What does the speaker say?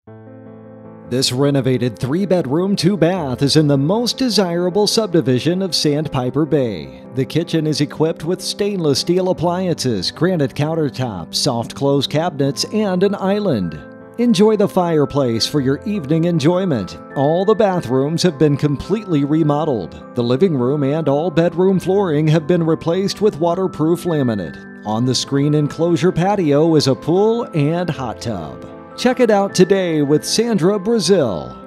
This renovated 3-bedroom, 2-bath is in the most desirable subdivision of Sandpiper Bay. The kitchen is equipped with stainless steel appliances, granite countertops, soft close cabinets, and an island. Enjoy the fireplace for your evening enjoyment. All the bathrooms have been completely remodeled. The living room and all bedroom flooring have been replaced with waterproof laminate. On the screen enclosure patio is a pool and hot tub. Check it out today with Sandra Brazil.